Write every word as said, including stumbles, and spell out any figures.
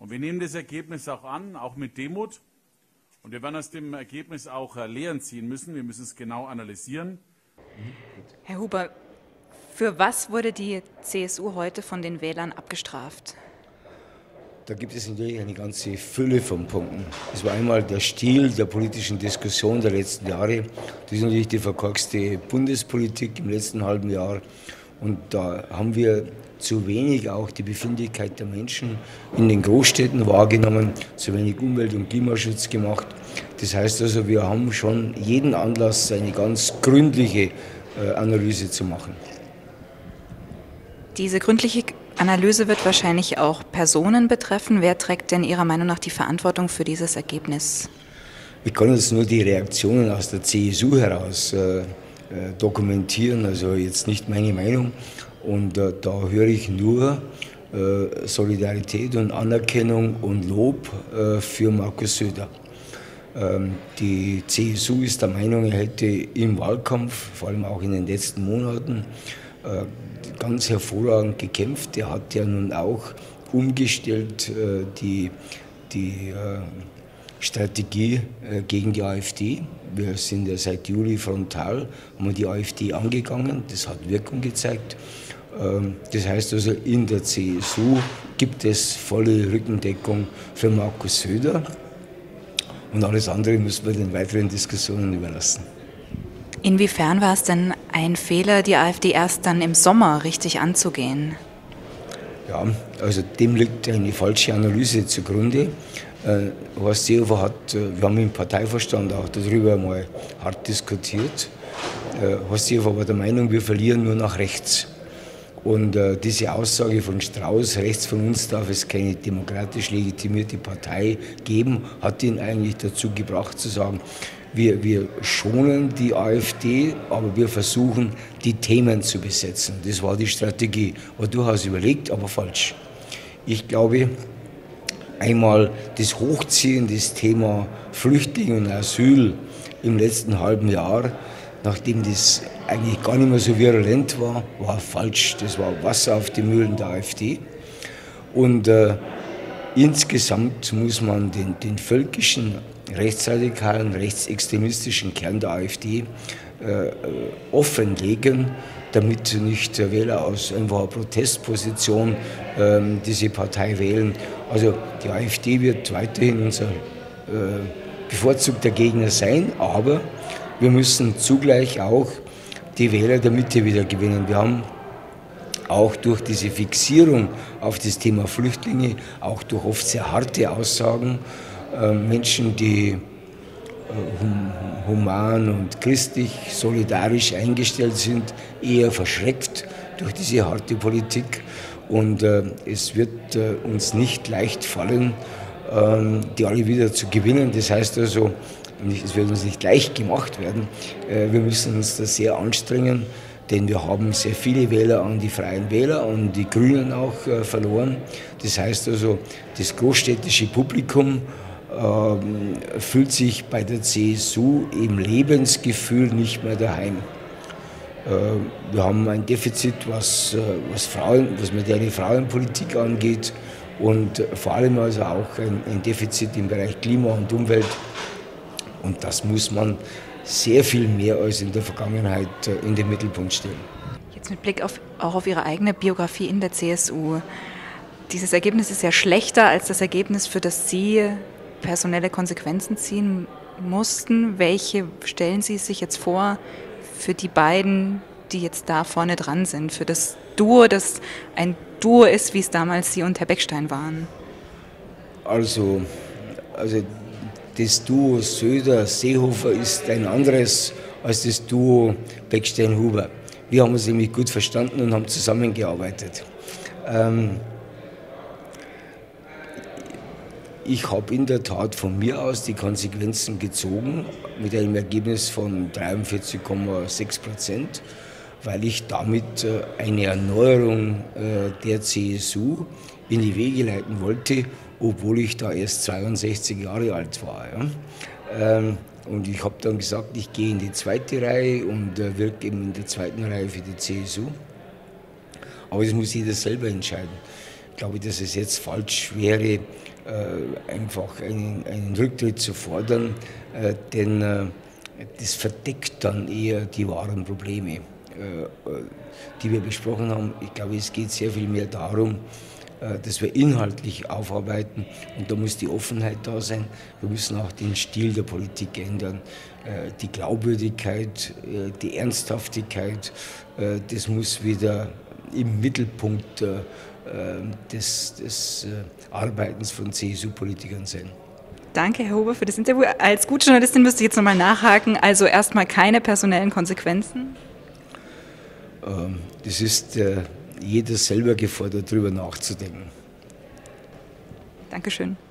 Und wir nehmen das Ergebnis auch an, auch mit Demut. Und wir werden aus dem Ergebnis auch Lehren ziehen müssen. Wir müssen es genau analysieren. Herr Huber, für was wurde die C S U heute von den Wählern abgestraft? Da gibt es natürlich eine ganze Fülle von Punkten. Es war einmal der Stil der politischen Diskussion der letzten Jahre. Das ist natürlich die verkorkste Bundespolitik im letzten halben Jahr. Und da haben wir zu wenig auch die Befindlichkeit der Menschen in den Großstädten wahrgenommen, zu wenig Umwelt- und Klimaschutz gemacht. Das heißt also, wir haben schon jeden Anlass, eine ganz gründliche Analyse zu machen. Diese gründliche Analyse wird wahrscheinlich auch Personen betreffen. Wer trägt denn Ihrer Meinung nach die Verantwortung für dieses Ergebnis? Ich kann jetzt nur die Reaktionen aus der C S U heraus äh, dokumentieren, also jetzt nicht meine Meinung. Und äh, da höre ich nur äh, Solidarität und Anerkennung und Lob äh, für Markus Söder. Ähm, die C S U ist der Meinung, er hätte im Wahlkampf, vor allem auch in den letzten Monaten, äh, ganz hervorragend gekämpft. Er hat ja nun auch umgestellt äh, die, die äh, Strategie äh, gegen die AfD. Wir sind ja seit Juli frontal, haben wir die AfD angegangen, das hat Wirkung gezeigt. Ähm, das heißt also, in der C S U gibt es volle Rückendeckung für Markus Söder und alles andere müssen wir den weiteren Diskussionen überlassen. Inwiefern war es denn ein Fehler, die AfD erst dann im Sommer richtig anzugehen? Ja, also dem liegt eine falsche Analyse zugrunde. Äh, Horst Seehofer hat, äh, wir haben im Parteivorstand auch darüber mal hart diskutiert. Äh, Horst Seehofer war der Meinung, wir verlieren nur nach rechts. Und äh, diese Aussage von Strauß, rechts von uns darf es keine demokratisch legitimierte Partei geben, hat ihn eigentlich dazu gebracht zu sagen, wir, wir schonen die AfD, aber wir versuchen, die Themen zu besetzen. Das war die Strategie. War durchaus überlegt, aber falsch. Ich glaube, einmal das Hochziehen des Thema Flüchtlinge und Asyl im letzten halben Jahr, nachdem das eigentlich gar nicht mehr so virulent war, war falsch. Das war Wasser auf die Mühlen der AfD. Und äh, insgesamt muss man den, den völkischen, rechtsradikalen, rechtsextremistischen Kern der AfD äh, offenlegen, damit nicht Wähler aus einfacher Protestposition äh, diese Partei wählen. Also die AfD wird weiterhin unser äh, bevorzugter Gegner sein, aber wir müssen zugleich auch die Wähler der Mitte wieder gewinnen. Wir haben auch durch diese Fixierung auf das Thema Flüchtlinge, auch durch oft sehr harte Aussagen, äh, Menschen, die äh, hum, human und christlich, solidarisch eingestellt sind, eher verschreckt durch diese harte Politik. Und äh, es wird äh, uns nicht leicht fallen, äh, die alle wieder zu gewinnen. Das heißt also, es wird uns nicht leicht gemacht werden. Äh, wir müssen uns da sehr anstrengen, denn wir haben sehr viele Wähler an die Freien Wähler und die Grünen auch äh, verloren. Das heißt also, das großstädtische Publikum äh, fühlt sich bei der C S U im Lebensgefühl nicht mehr daheim. Äh, wir haben ein Defizit, was, äh, was, Frauen, was moderne Frauenpolitik angeht und vor allem also auch ein, ein Defizit im Bereich Klima und Umwelt. Und das muss man sehr viel mehr als in der Vergangenheit in den Mittelpunkt stellen. Jetzt mit Blick auf, auch auf Ihre eigene Biografie in der C S U. Dieses Ergebnis ist ja schlechter als das Ergebnis, für das Sie personelle Konsequenzen ziehen mussten. Welche stellen Sie sich jetzt vor für die beiden, die jetzt da vorne dran sind? Für das Duo, das ein Duo ist, wie es damals Sie und Herr Beckstein waren? Also, also das Duo Söder-Seehofer ist ein anderes als das Duo Beckstein-Huber. Wir haben uns nämlich gut verstanden und haben zusammengearbeitet. Ähm ich habe in der Tat von mir aus die Konsequenzen gezogen mit einem Ergebnis von dreiundvierzig Komma sechs Prozent, weil ich damit eine Erneuerung der C S U in die Wege leiten wollte, obwohl ich da erst zweiundsechzig Jahre alt war. Ja. Ähm, und ich habe dann gesagt, ich gehe in die zweite Reihe und äh, wirke eben in der zweiten Reihe für die C S U. Aber das muss jeder selber entscheiden. Ich glaube, dass es jetzt falsch wäre, äh, einfach einen, einen Rücktritt zu fordern, äh, denn äh, das verdeckt dann eher die wahren Probleme, äh, die wir besprochen haben. Ich glaube, es geht sehr viel mehr darum, äh, dass wir inhaltlich aufarbeiten, und da muss die Offenheit da sein. Wir müssen auch den Stil der Politik ändern, äh, die Glaubwürdigkeit, äh, die Ernsthaftigkeit, äh, das muss wieder im Mittelpunkt äh, des, des äh, Arbeitens von C S U-Politikern sein. Danke, Herr Huber, für das Interview. Als gute Journalistin müsste ich jetzt nochmal nachhaken. Also erstmal keine personellen Konsequenzen? Ähm, das ist äh, jeder selber gefordert, darüber nachzudenken. Dankeschön.